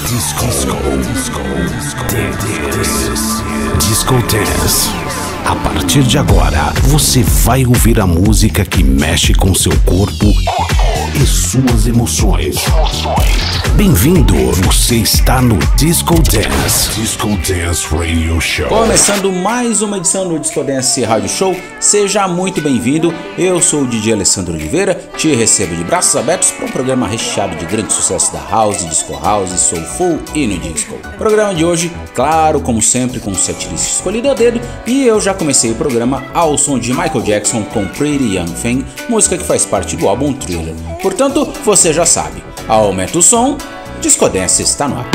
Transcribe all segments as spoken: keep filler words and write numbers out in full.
Disco, disco, disco, dance, disco dance. A partir de agora, você vai ouvir a música que mexe com seu corpo e suas emoções. Bem-vindo, você está no Disco Dance, Disco Dance Radio Show. Começando mais uma edição do Disco Dance Radio Show, seja muito bem-vindo. Eu sou o D J Alessandro Oliveira, te recebo de braços abertos para um programa recheado de grande sucesso da House, Disco House, Soulful e no Disco. O programa de hoje, claro, como sempre, com um setlist escolhido a dedo, e eu já comecei o programa ao som de Michael Jackson com Pretty Young Thing, música que faz parte do álbum Thriller. Portanto, você já sabe, aumenta o som, Disco Dance está no ar.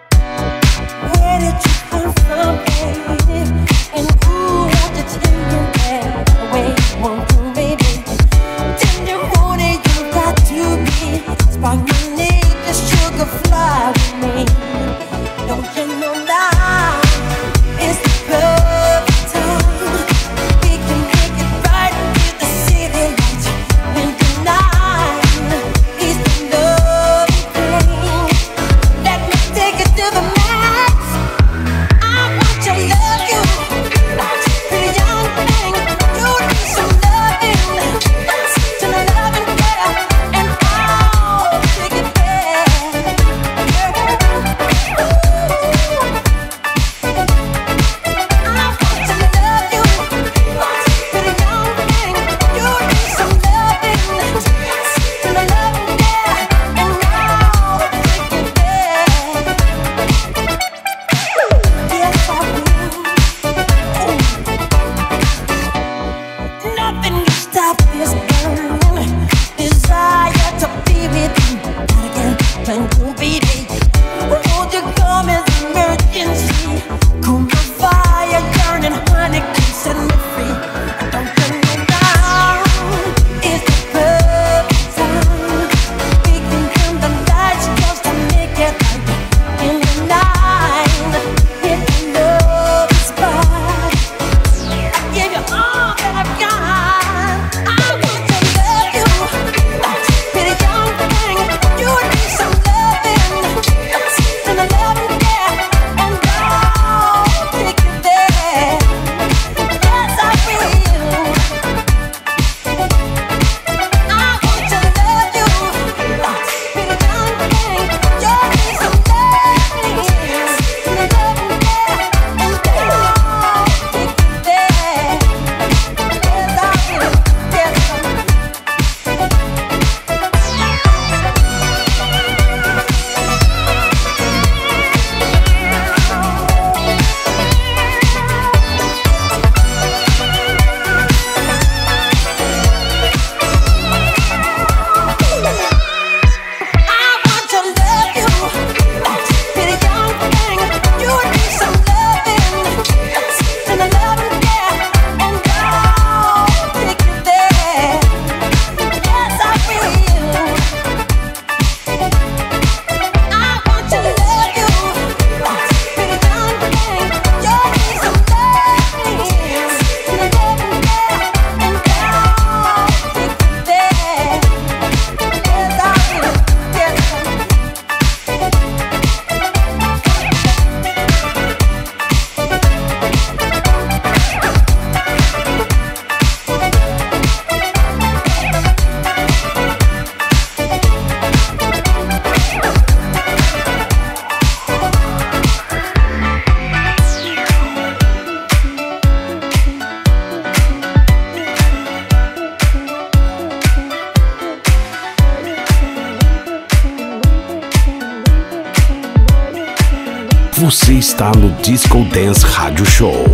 Você está no Disco Dance Radio Show.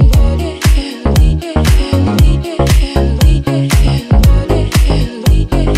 We'll be right back.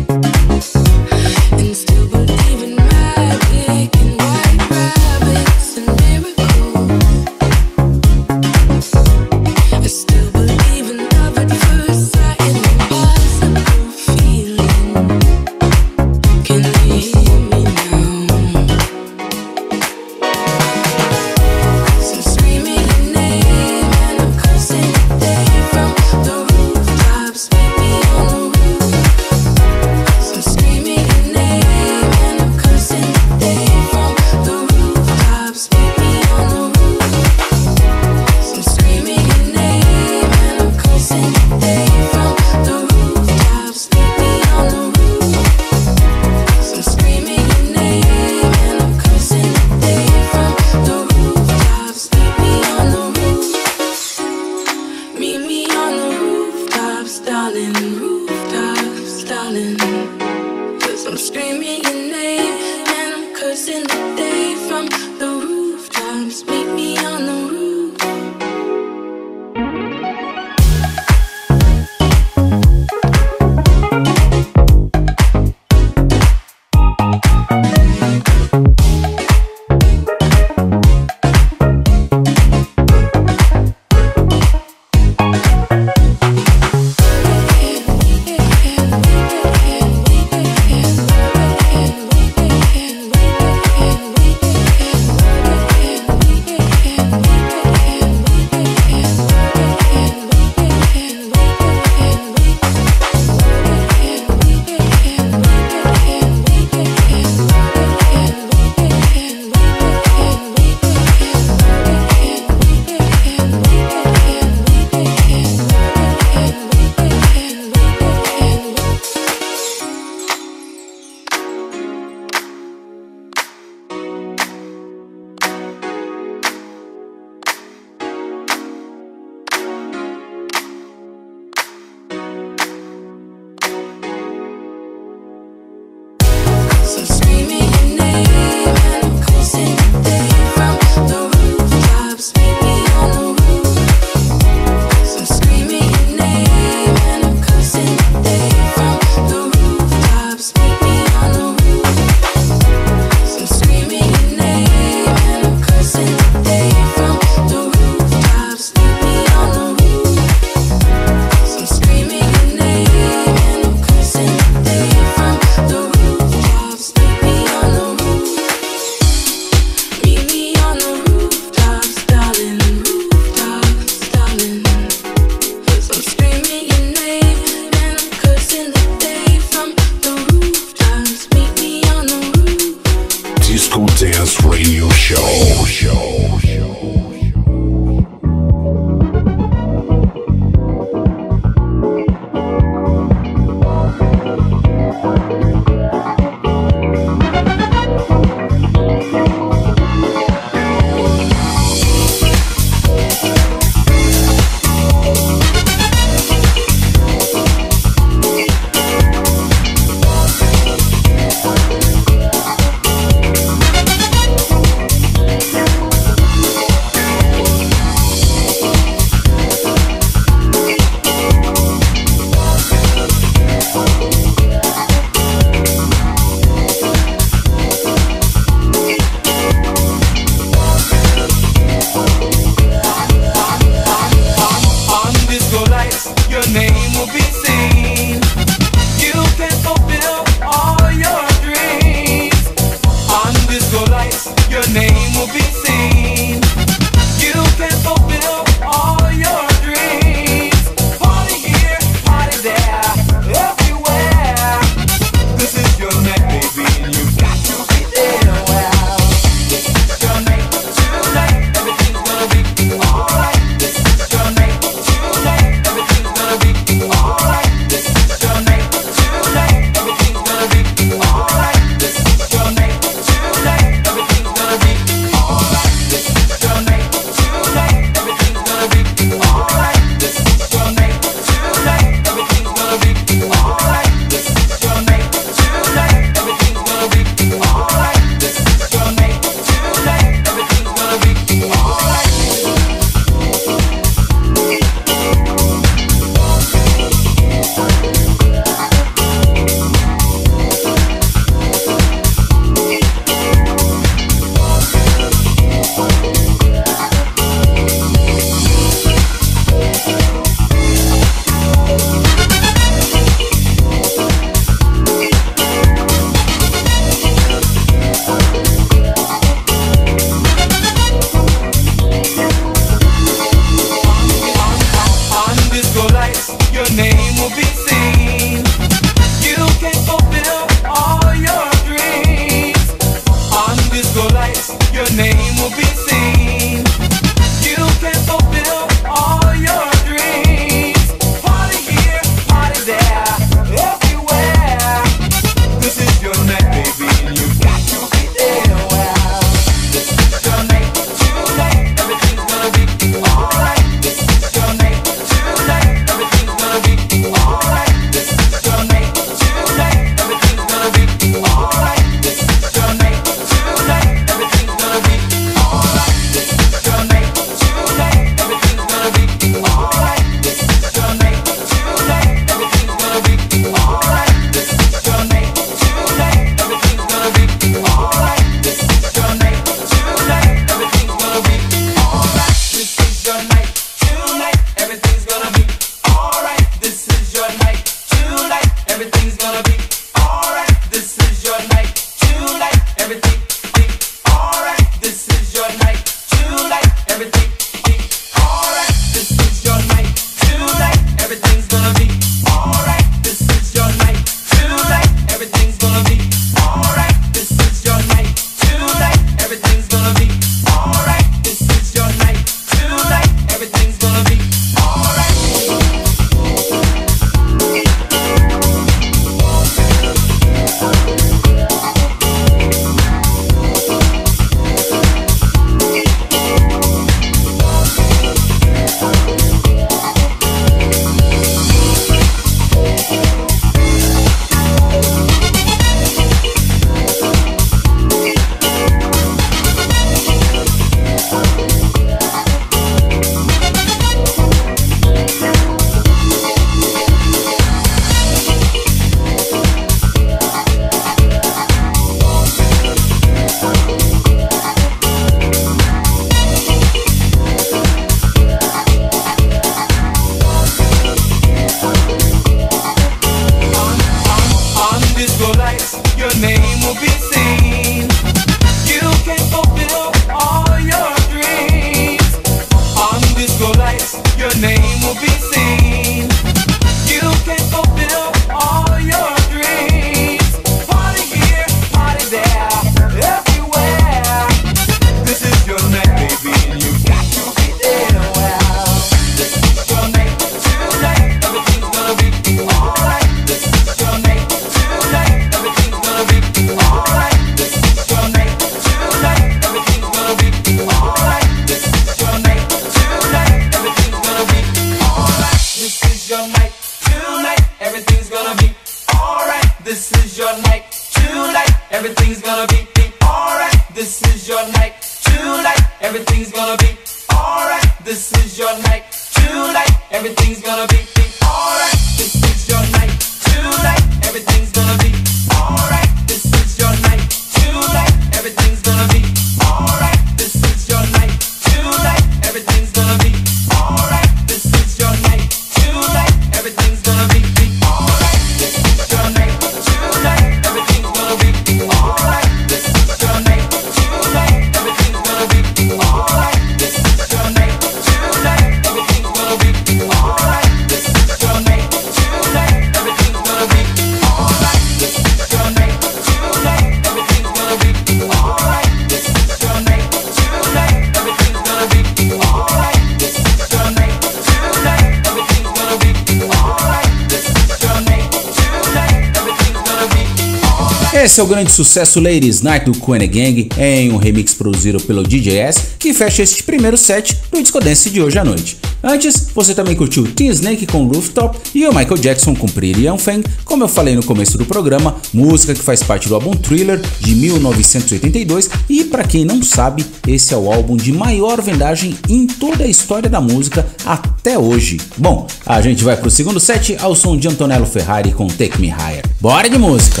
everything's gonna be alright. This is your night, tonight, everything's gonna be alright. This is your night, tonight, everything's gonna be alright. This is your night, tonight, everything's gonna be alright. This is your night, tonight, everything's gonna be alright. This is your night, tonight, everything's gonna be alright. This is your night, tonight, everything's gonna be alright. This is your night, tonight, everything's gonna be alright. This is your night, tonight, everything's gonna be alright. This is your night, tonight, everything's gonna be alright. This is your night, tonight, everything's gonna be alright. This is your night, tonight, everything's gonna be alright. This is your night, tonight, everything's gonna be alright. This is your night, tonight, everything's gonna be alright. Esse é o grande sucesso Ladies Night do Koene Gang, em um remix produzido pelo D J S, que fecha este primeiro set do Disco Dance de hoje à noite. Antes, você também curtiu Teen Snake com Rooftop e o Michael Jackson com Pretty Young Thing, como eu falei no começo do programa, música que faz parte do álbum Thriller de mil novecentos e oitenta e dois, e para quem não sabe, esse é o álbum de maior vendagem em toda a história da música até hoje. Bom, a gente vai pro segundo set ao som de Antonello Ferrari com Take Me Higher. Bora de música!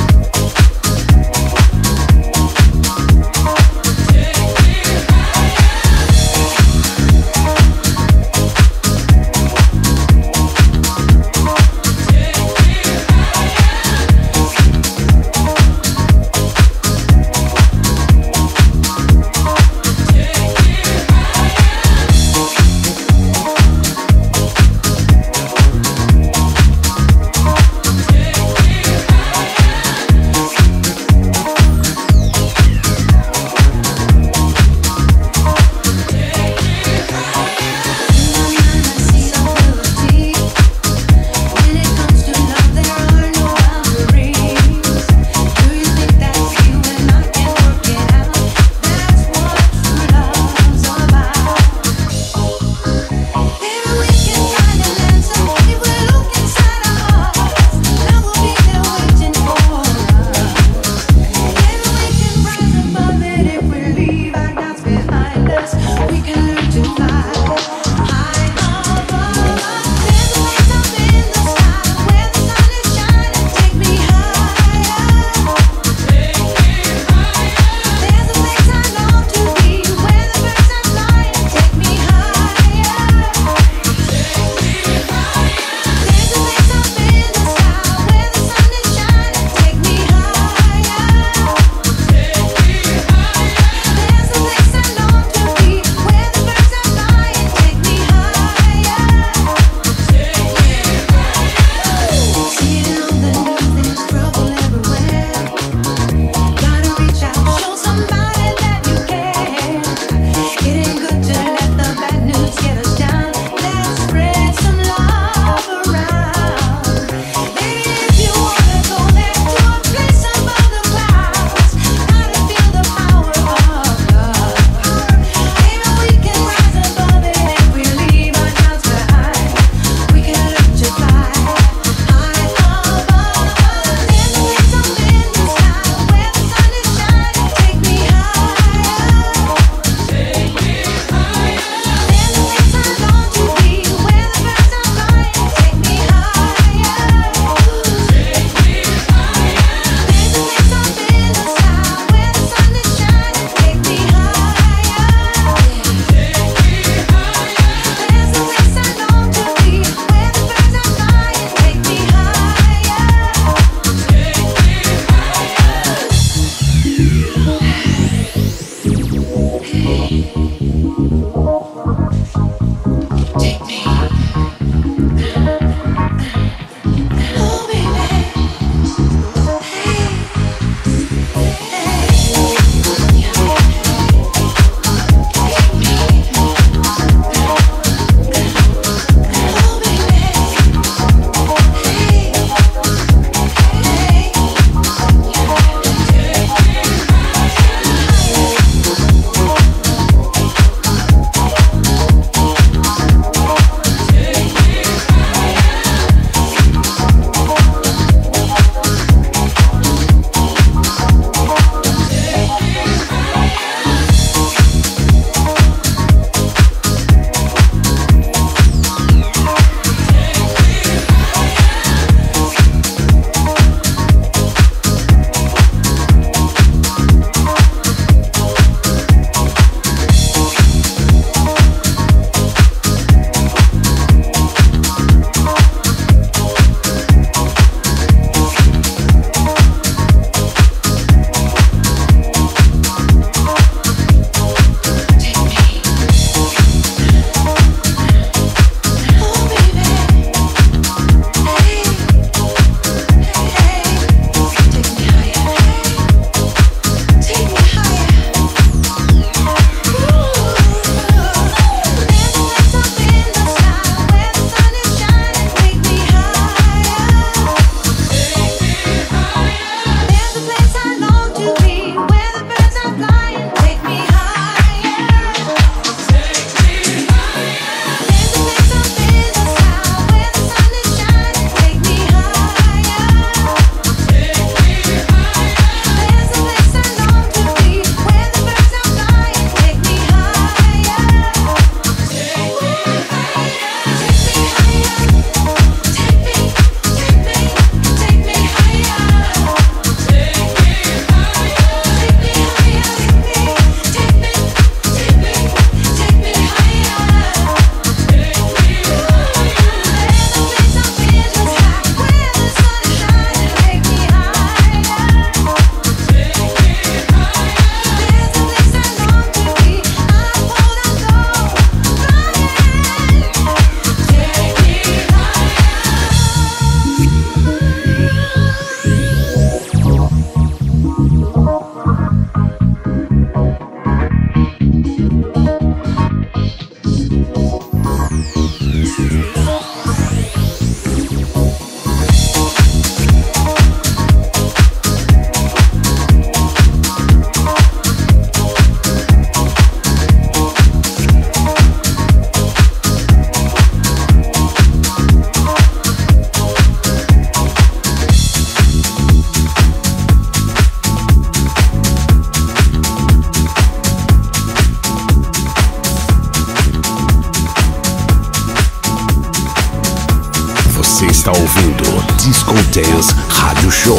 Take me higher. Você está ouvindo Disco Dance Rádio Show.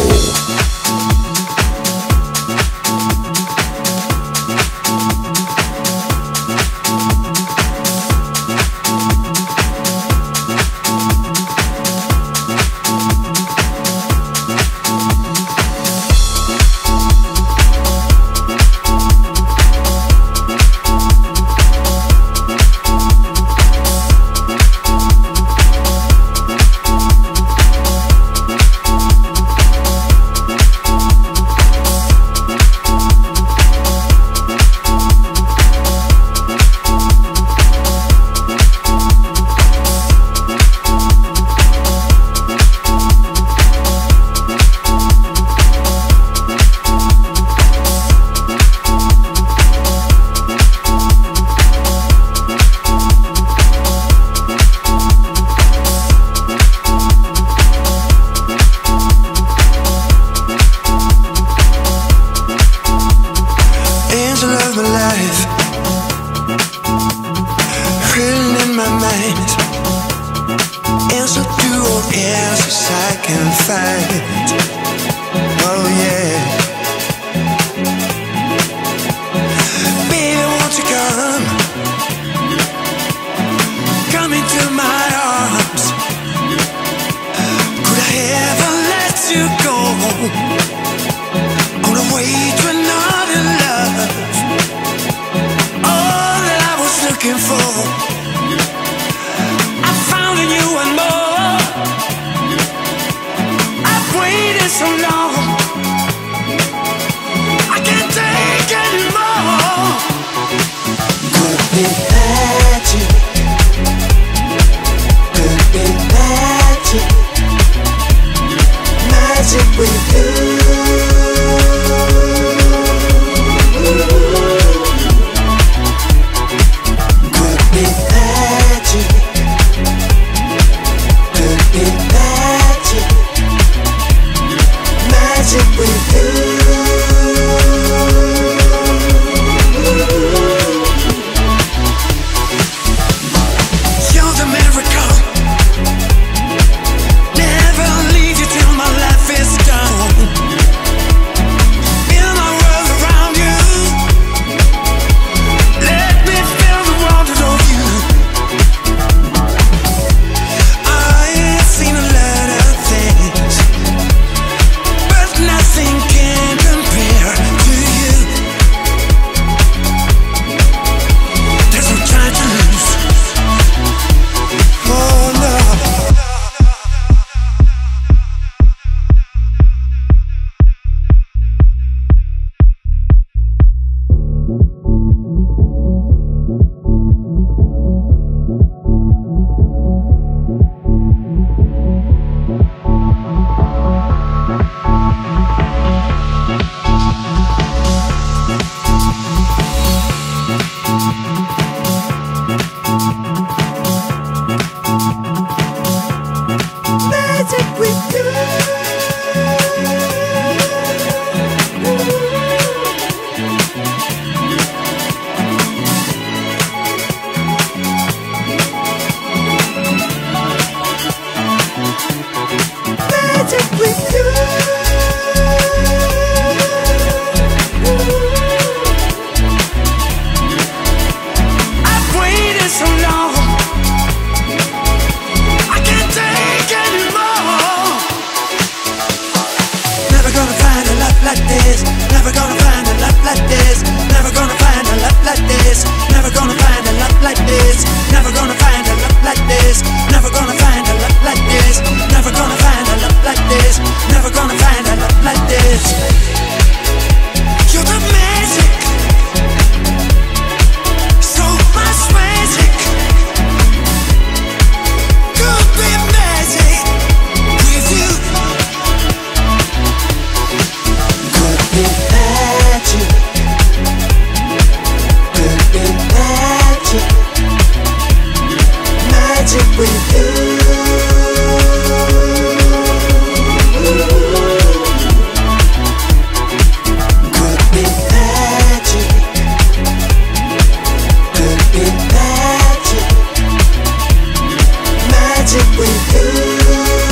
with you.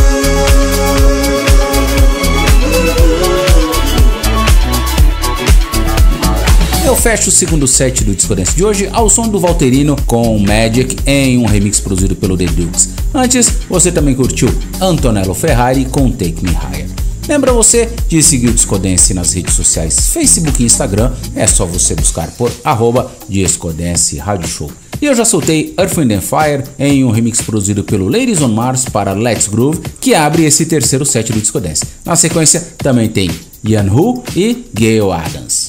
fecho o segundo set do Disco Dance de hoje ao som do Valterino com Magic em um remix produzido pelo The Dukes. Antes, você também curtiu Antonello Ferrari com Take Me Higher. Lembra você de seguir o Disco Dance nas redes sociais Facebook e Instagram, é só você buscar por arroba Disco Dance Rádio Show. E eu já soltei Earth, Wind and Fire em um remix produzido pelo Ladies on Mars para Let's Groove, que abre esse terceiro set do Disco Dance. Na sequência também tem Ian Hu e Gayle Adams.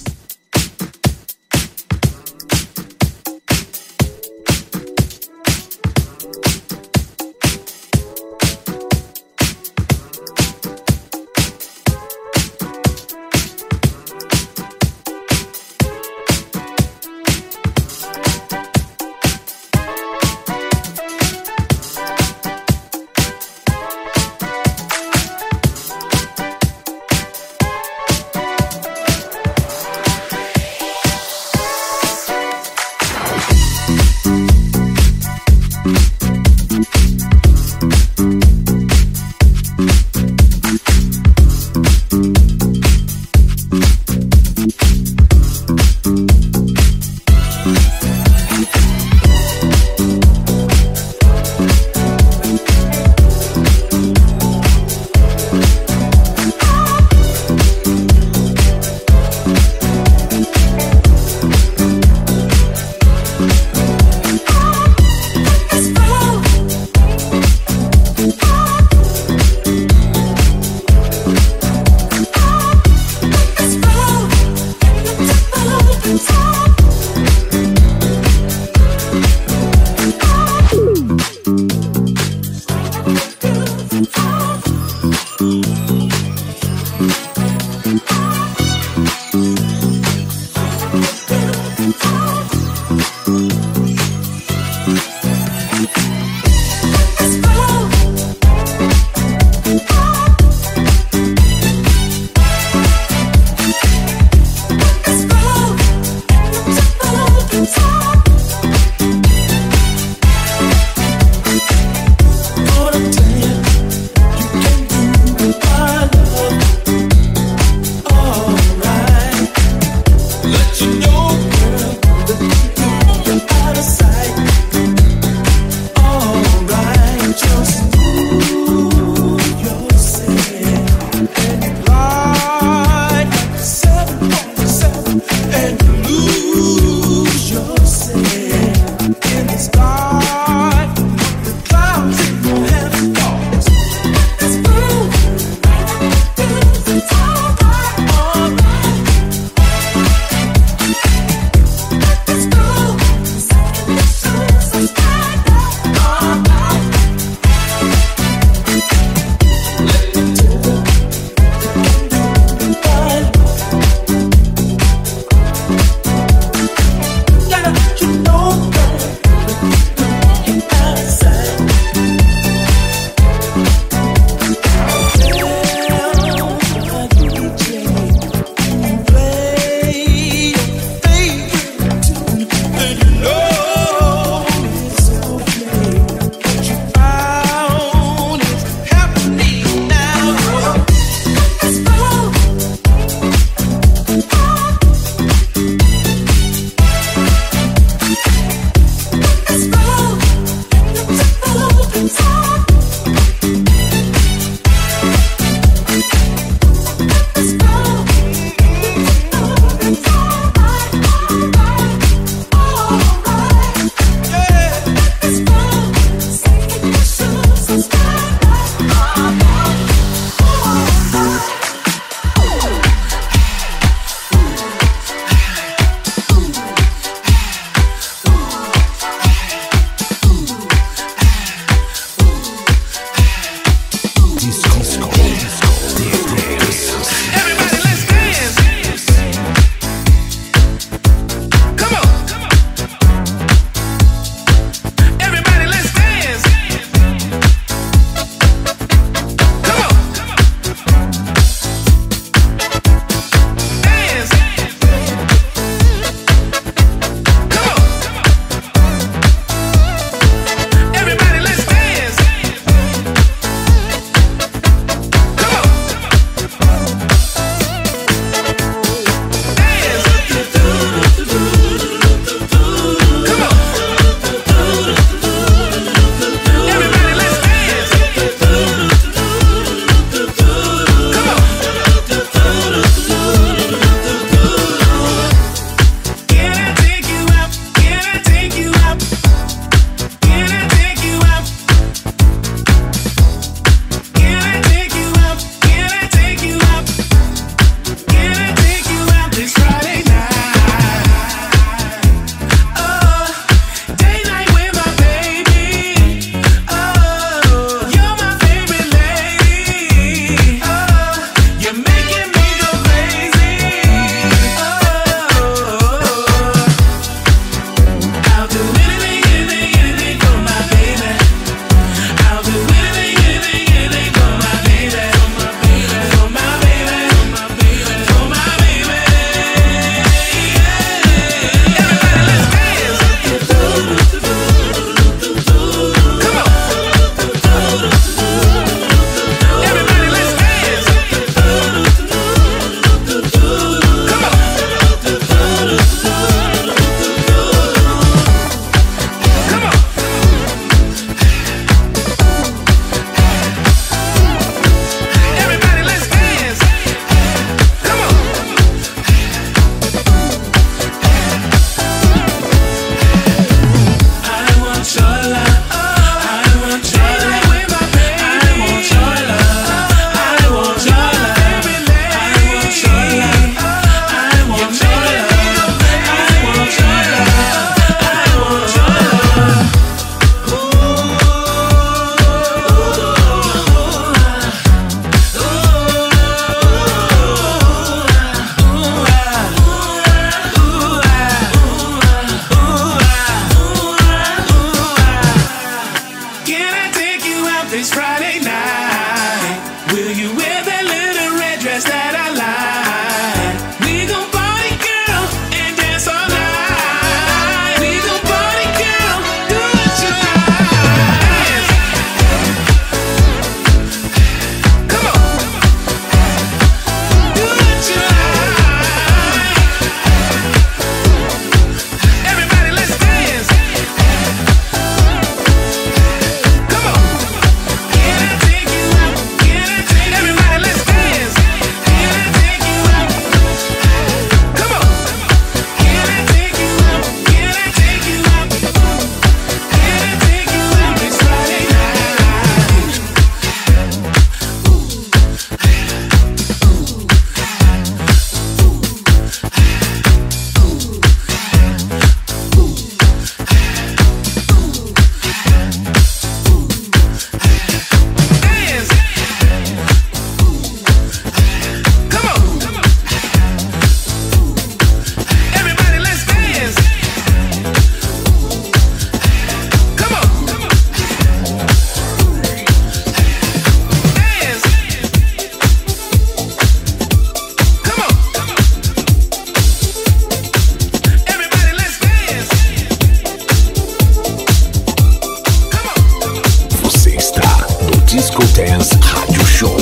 Disco Dance Rádio Show.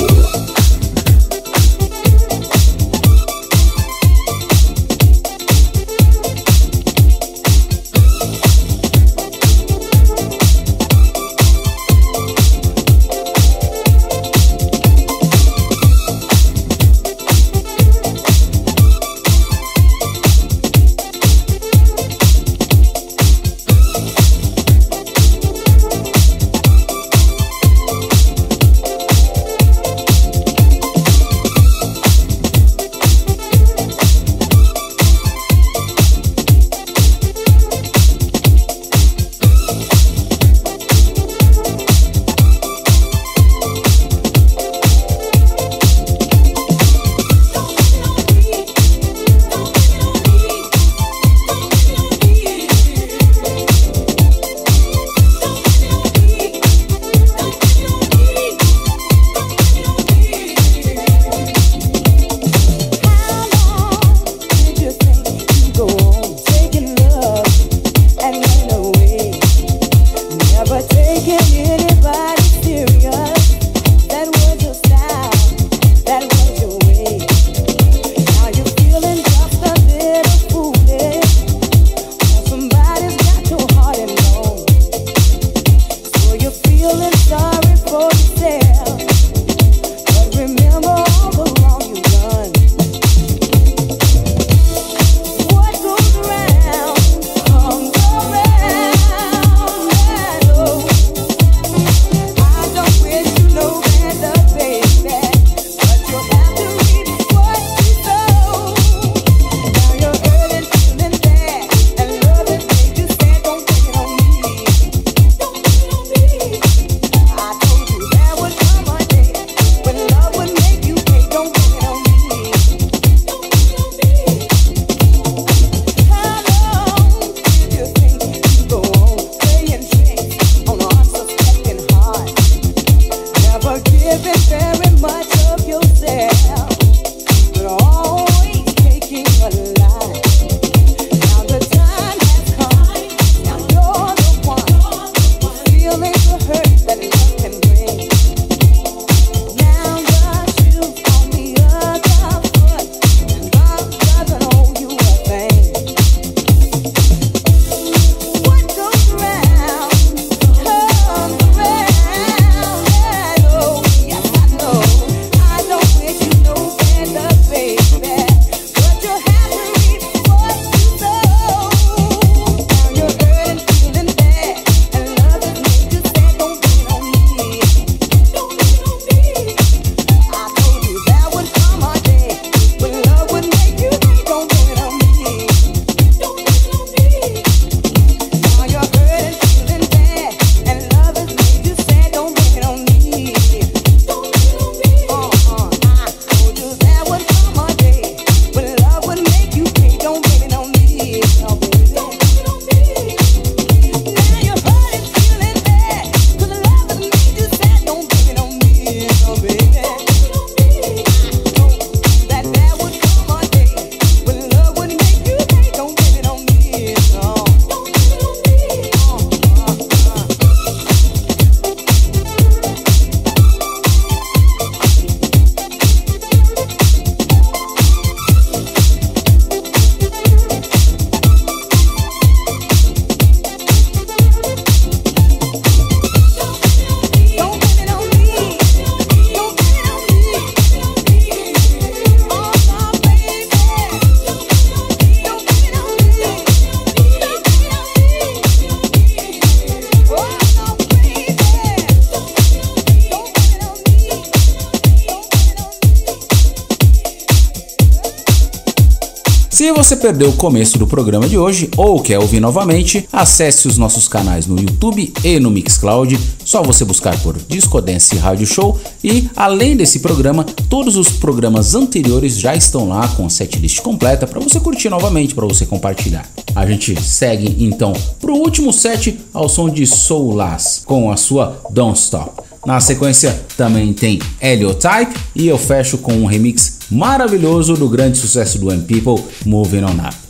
Se você perdeu o começo do programa de hoje ou quer ouvir novamente, acesse os nossos canais no YouTube e no Mixcloud. Só você buscar por Disco Dance Rádio Show e, além desse programa, todos os programas anteriores já estão lá com a setlist completa para você curtir novamente, para você compartilhar. A gente segue então pro último set ao som de Soul Lass com a sua Don't Stop. Na sequência também tem Heliotype e eu fecho com um remix maravilhoso do grande sucesso do M-People, Moving On Up.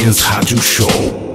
Dance Rádio Show.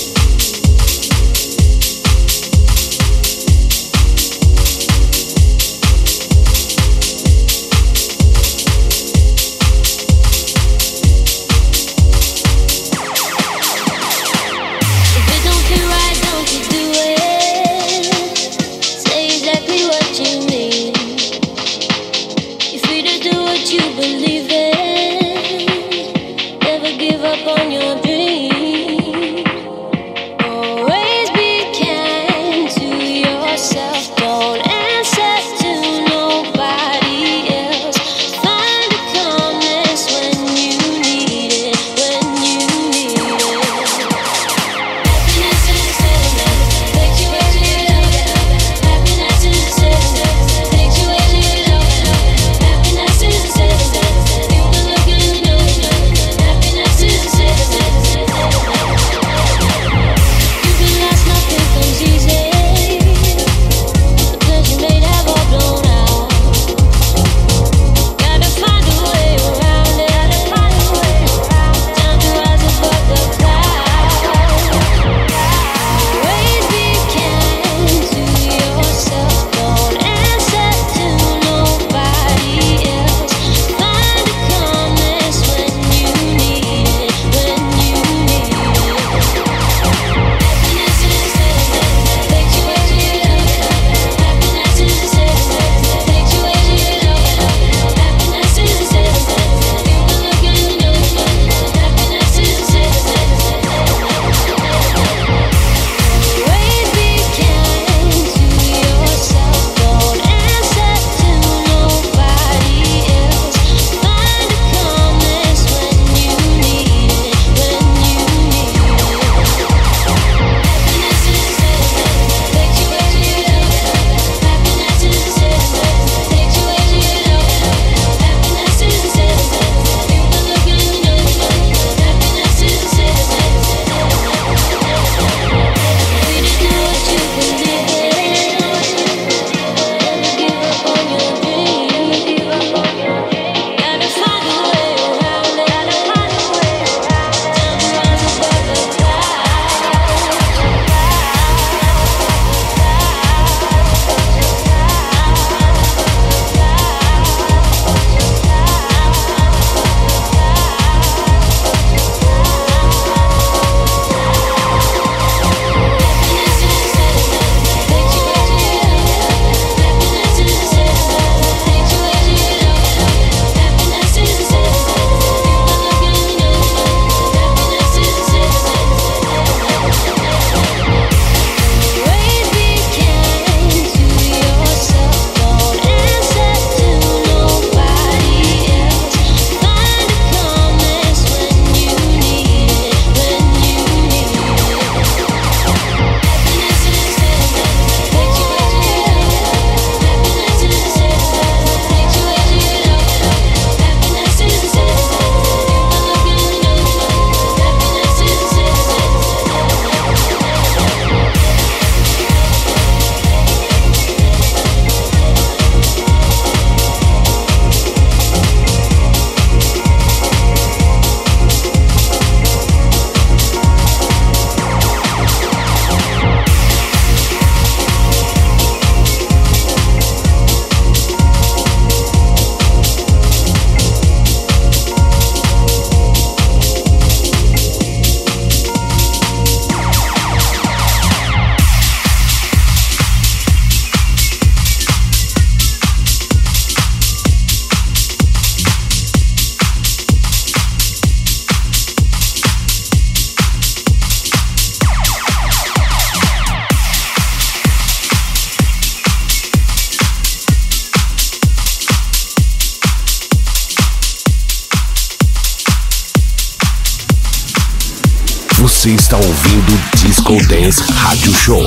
Você está ouvindo Disco Dance Rádio Show.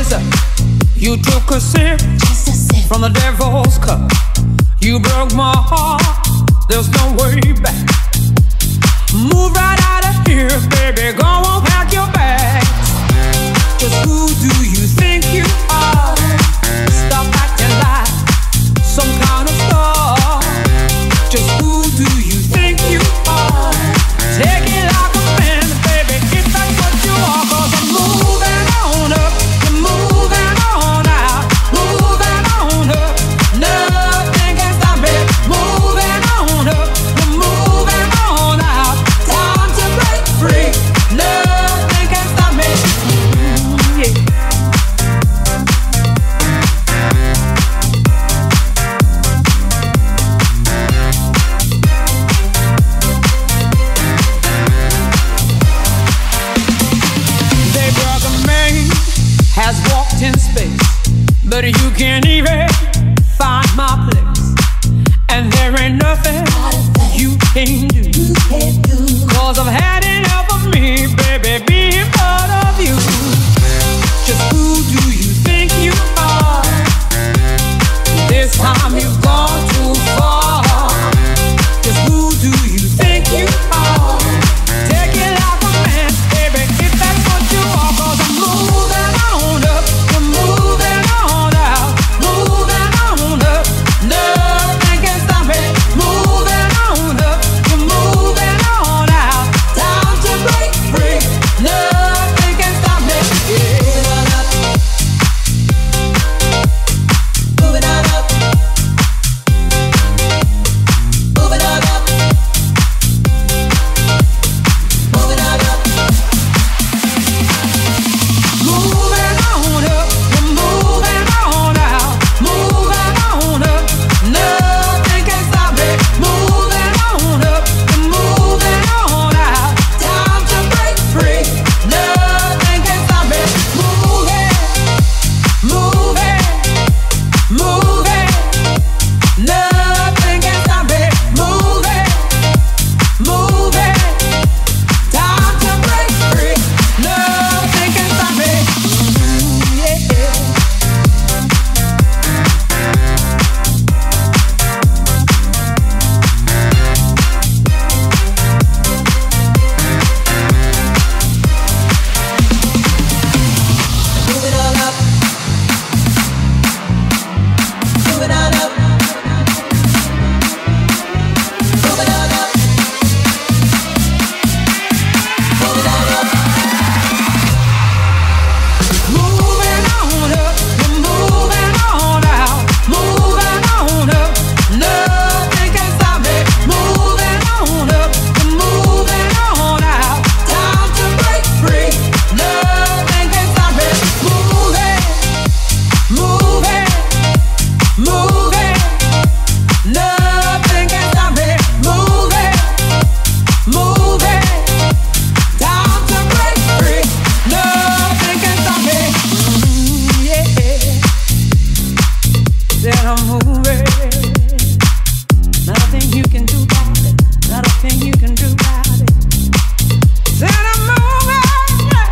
sister, you took a sip from the devil's cup. You broke my heart, there's no way back. Move right out of here, baby, go on, pack your bags. Just who do you think you are? Stop acting like some kind of star. Just who do you think you are? Take it like a man, baby, if that's what you are. Cause I'm moving on up, you're moving on out. Moving on up, nothing can stop me. Moving on up, you're moving on out. Time to break free, nothing can stop me. Mm, yeah. They brought a man has walked in space, but you can't even find my place. And there ain't nothing you can do, cause I've had enough of me, baby, being part of you. Just who do you think you are? This time you've gone too far. Just who do you think you are? Take it like a man, baby, if that's what you are. Cause I'm moving on up, you're moving on out. Moving on up, nothing can stop me. Moving on up, you're moving on out. Time to break free, nothing can stop me. Yeah. Moving on up, moving on up, moving on up, moving on up, you're moving on out. Moving on up, nothing can stop me. Moving on up, you're moving on out. Time to break free, nothing can stop me. Moving, moving, moving, nothing can stop me. Moving, moving, time to break free, nothing can stop me. Mm, yeah. Moving on up, moving on up, moving on up, moving on up, moving on up, you're moving on out. Moving on up, nothing can stop me. Moving on up, you're moving on out. Time to break free, nothing can stop me. Moving, moving, moving, nothing can stop me. Moving, moving, time to break free, nothing can stop me. Mm, yeah. Said I'm moving, not a thing you can do about it, not a thing you can do about it. Said I'm moving, yeah.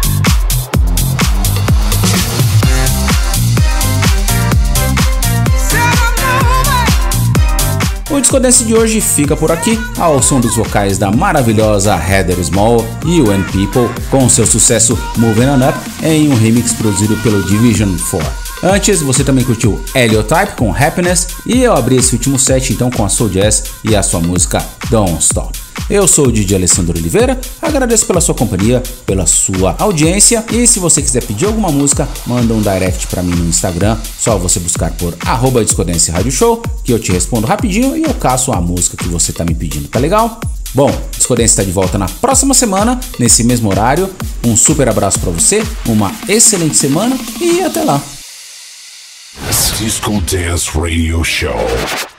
Said I'm moving. O Disco Dance de hoje fica por aqui, ao som dos vocais da maravilhosa Heather Small e U N People, com seu sucesso Moving On Up, em um remix produzido pelo Division quatro. Antes, você também curtiu Heliotype com Happiness, e eu abri esse último set então com a Soul Jazz e a sua música Don't Stop. Eu sou o D J Alessandro Oliveira, agradeço pela sua companhia, pela sua audiência, e se você quiser pedir alguma música, manda um direct pra mim no Instagram, só você buscar por arroba Disco Dance Radio Show, que eu te respondo rapidinho e eu caço a música que você tá me pedindo, tá legal? Bom, Disco Dance está de volta na próxima semana, nesse mesmo horário. Um super abraço pra você, uma excelente semana e até lá! Disco Dance Radio Show.